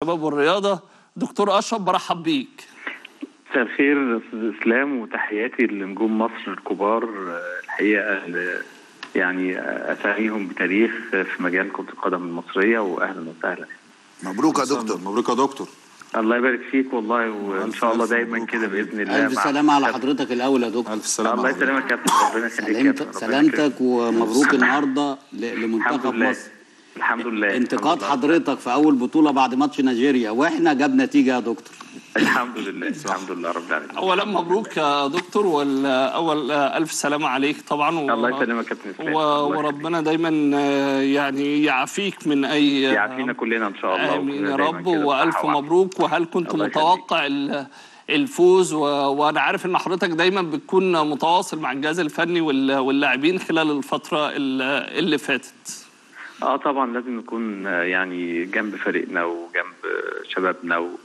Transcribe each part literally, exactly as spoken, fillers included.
الشباب والرياضة. دكتور أشرف برحب بيك. مساء الخير استاذ اسلام، وتحياتي لنجوم مصر الكبار الحقيقه يعني اساميهم بتاريخ في مجال كره القدم المصريه، واهلا وسهلا. مبروك يا دكتور. مبروك يا دكتور. الله يبارك فيك والله، وان شاء الله دايما كده باذن الله. الف سلامه على حضرتك الاول يا دكتور. الف سلامه. الله يسلمك يا كابتن، ربنا يخليك يا كابتن. سلامتك ومبروك النهارده لمنتخب مصر. الحمد لله. انتقاد حضرتك في اول بطوله بعد ماتش نيجيريا، واحنا جاب نتيجه يا دكتور. الحمد لله الحمد لله رب العالمين. اولا مبروك يا دكتور، واول الف سلامه عليك طبعا. و... الله يسلمك يا كابتن اسلام. و... وربنا دايما يعني يعافيك من اي يعافينا كلنا ان شاء الله. امين يا رب، والف مبروك. وهل كنت متوقع ال... الفوز؟ و... وانا عارف ان حضرتك دايما بتكون متواصل مع الجهاز الفني وال... واللاعبين خلال الفتره اللي فاتت. اه طبعا لازم نكون يعني جنب فريقنا وجنب شبابنا، و...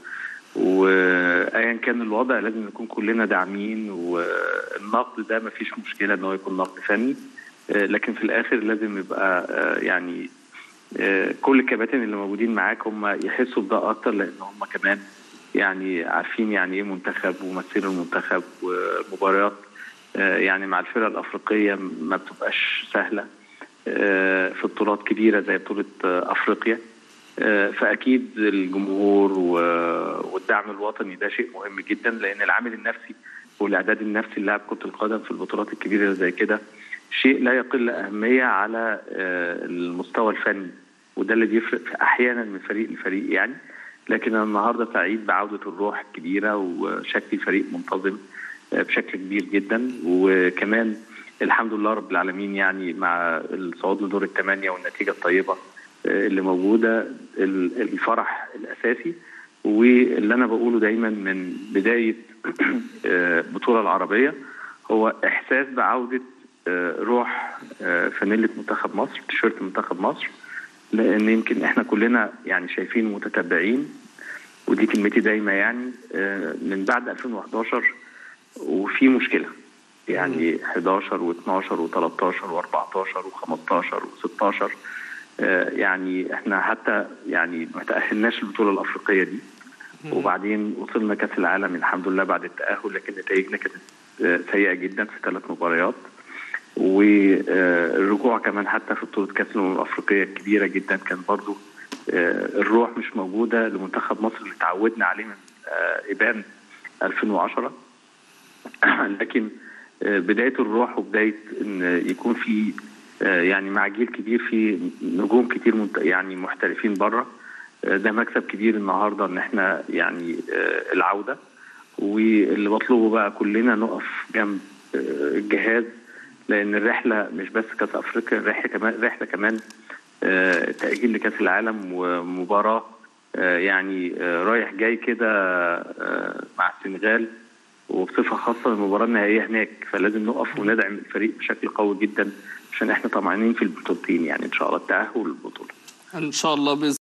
وايا كان الوضع لازم نكون كلنا داعمين. والنقد ده ما فيش مشكله ان هو يكون نقد فني، لكن في الاخر لازم يبقى يعني كل الكباتن اللي موجودين معاك هم يحسوا بده اكتر، لان هم كمان يعني عارفين يعني ايه منتخب وممثلين المنتخب، ومباريات يعني مع الفرق الافريقيه ما بتبقاش سهله في بطولات كبيره زي بطوله افريقيا. فاكيد الجمهور والدعم الوطني ده شيء مهم جدا، لان العامل النفسي والاعداد النفسي للاعب كره القدم في البطولات الكبيره زي كده شيء لا يقل اهميه على المستوى الفني، وده اللي بيفرق احيانا من فريق لفريق يعني. لكن انا النهارده سعيد بعوده الروح الكبيره وشكل الفريق منتظم بشكل كبير جدا، وكمان الحمد لله رب العالمين يعني مع الصعود لدور الثمانيه والنتيجه الطيبه اللي موجوده، الفرح الاساسي. واللي انا بقوله دايما من بدايه البطوله العربيه هو احساس بعوده روح فانيله منتخب مصر، تيشيرت منتخب مصر، لان يمكن احنا كلنا يعني شايفين متتبعين، ودي كلمتي دايما يعني من بعد ألفين وحداشر وفي مشكله يعني حداشر واثناشر وثلاثتاشر واربعتاشر وخمستاشر وستاشر. يعني احنا حتى يعني ما تأهلناش البطولة الأفريقية دي، وبعدين وصلنا كأس العالم الحمد لله بعد التأهل، لكن نتائجنا كانت سيئة جدا في ثلاث مباريات. والرجوع كمان حتى في بطولة كأس الأمم الأفريقية الكبيرة جدا كان برضو الروح مش موجودة لمنتخب مصر اللي تعودنا عليه من إبان ألفين وعشرة. لكن بداية الروح وبداية إن يكون في يعني مع جيل كبير في نجوم كتير يعني محترفين بره، ده مكسب كبير النهارده ان احنا يعني العوده. واللي بطلبه بقى كلنا نقف جنب الجهاز، لان الرحله مش بس كاس افريقيا، الرحله كمان رحله كمان تاجيل لكاس العالم ومباراه يعني رايح جاي كده مع السنغال، وبصفه خاصه المباراه النهائيه هناك. فلازم نقف وندعم الفريق بشكل قوي جدا عشان احنا طمعانين في البطولتين يعني ان شاء الله التأهل للبطولة ان شاء الله بإذن